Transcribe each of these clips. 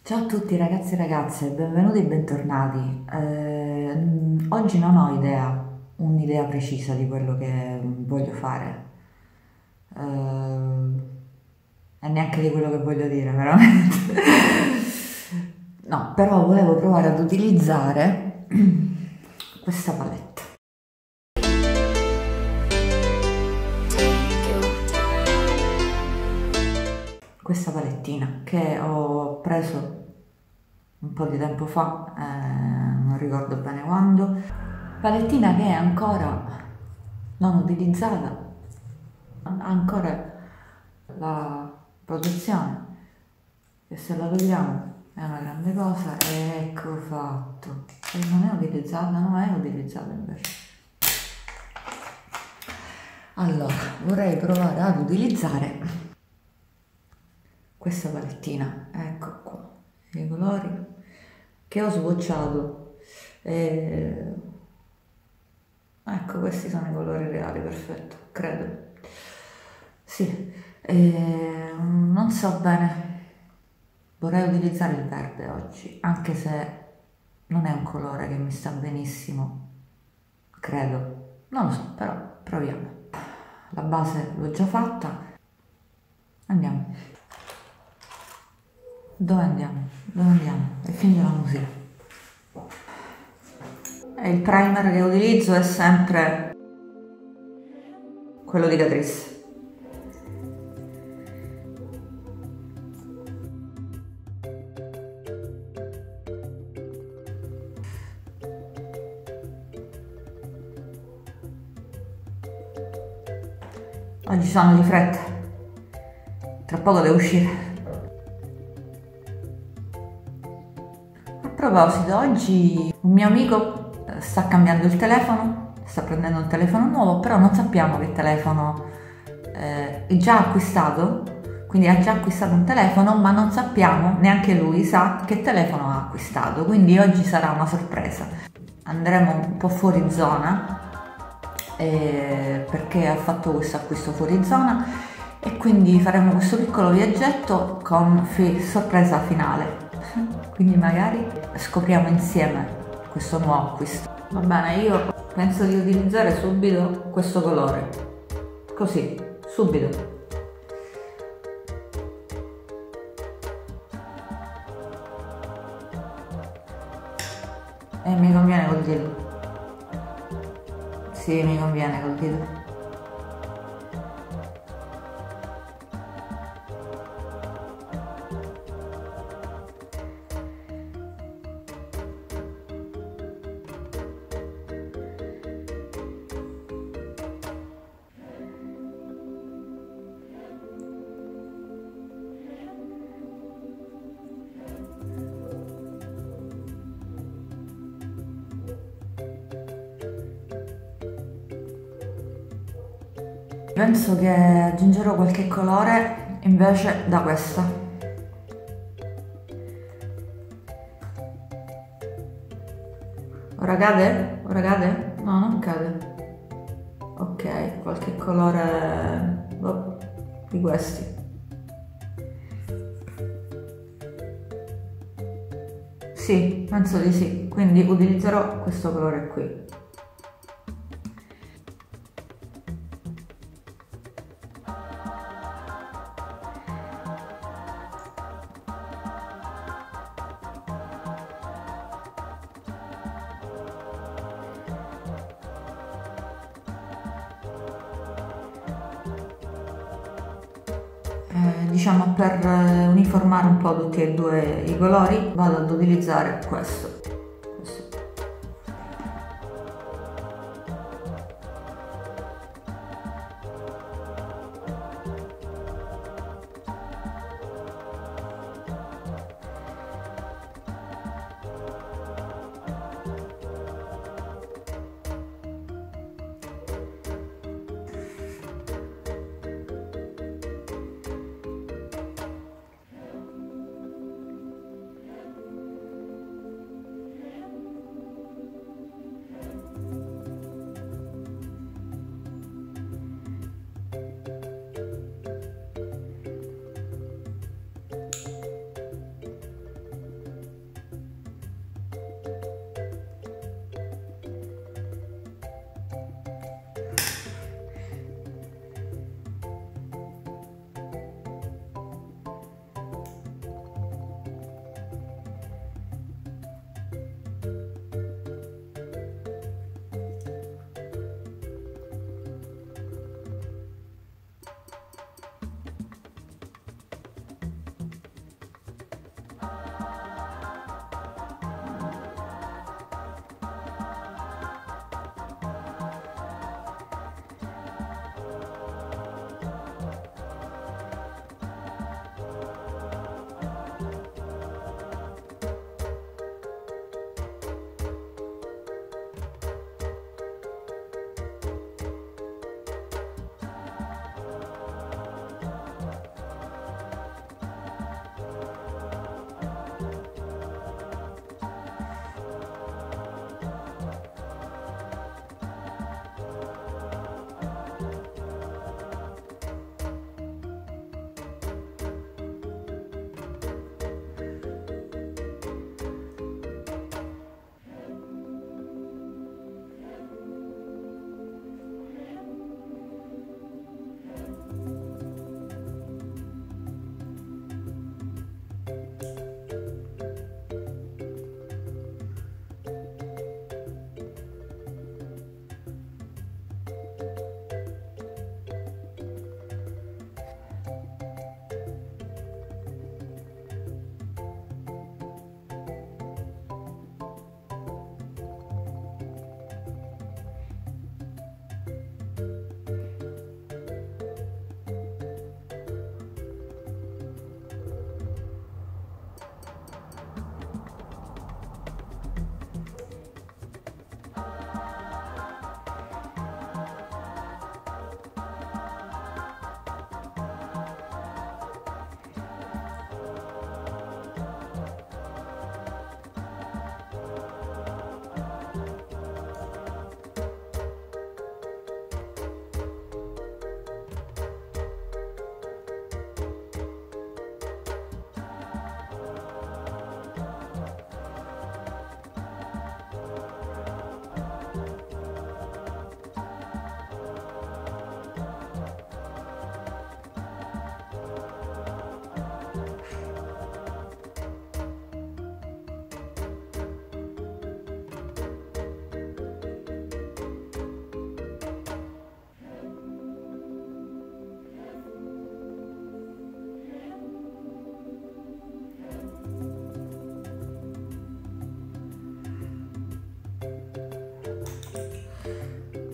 Ciao a tutti ragazzi e ragazze, benvenuti e bentornati. Oggi non ho un'idea precisa di quello che voglio fare e neanche di quello che voglio dire, veramente. No, però volevo provare ad utilizzare questa palette. Questa palettina che ho preso un po' di tempo fa, non ricordo bene quando, palettina che è ancora non utilizzata, ha ancora la protezione, che se la togliamo è una grande cosa, e ecco fatto. E non è utilizzata, no, è utilizzata invece. Allora, vorrei provare ad utilizzare questa palettina, ecco qua, i colori che ho swatchato. Ecco, questi sono i colori reali, perfetto, credo. Sì, non so bene, vorrei utilizzare il verde oggi, anche se non è un colore che mi sta benissimo, credo, non lo so, però proviamo. La base l'ho già fatta, andiamo. Dove andiamo? Dove andiamo? E finge la musica. E il primer che utilizzo è sempre quello di Catrice. Oggi sono di fretta, tra poco devo uscire. A proposito, oggi un mio amico sta cambiando il telefono, sta prendendo un telefono nuovo, però non sappiamo che telefono è già acquistato, quindi ha già acquistato un telefono, ma non sappiamo, neanche lui sa che telefono ha acquistato, quindi oggi sarà una sorpresa. Andremo un po' fuori zona, perché ha fatto questo acquisto fuori zona, e quindi faremo questo piccolo viaggetto con sorpresa finale. Quindi magari scopriamo insieme questo nuovo acquisto. Va bene, io penso di utilizzare subito questo colore, così, subito. E mi conviene col dito. Sì, mi conviene col dito. Penso che aggiungerò qualche colore invece da questa. Ora cade? Ora cade? No, non cade. Ok, qualche colore di questi. Sì, penso di sì, quindi utilizzerò questo colore qui. Diciamo, per uniformare un po' tutti e due i colori vado ad utilizzare questo.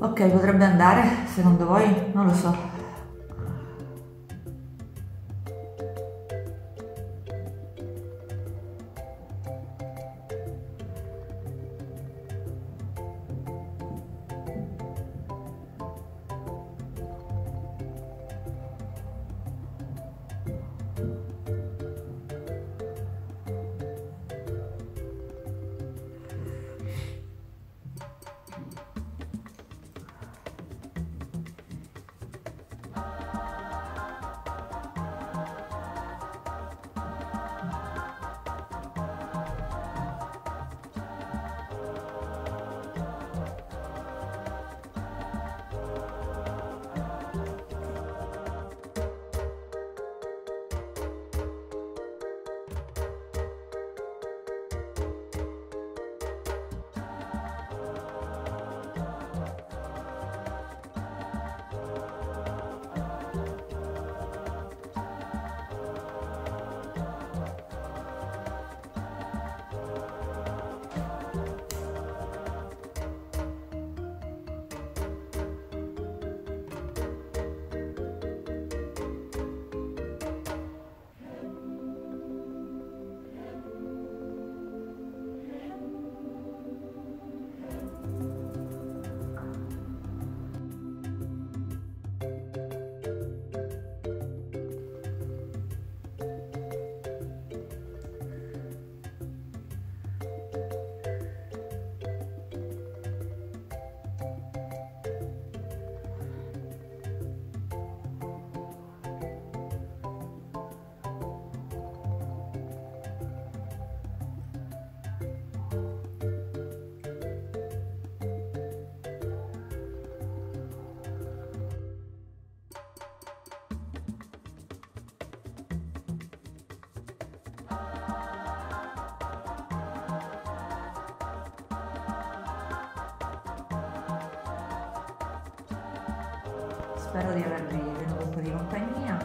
Ok, potrebbe andare, secondo voi? Non lo so. Spero di avervi tenuto un po' di compagnia.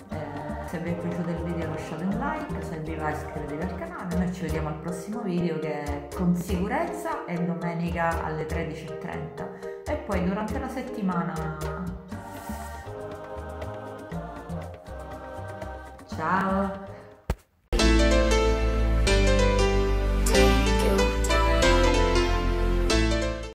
Se vi è piaciuto il video lasciate un like, se vi va iscrivetevi al canale. Noi ci vediamo al prossimo video, che con sicurezza è domenica alle 13:30 e poi durante la settimana. Ciao!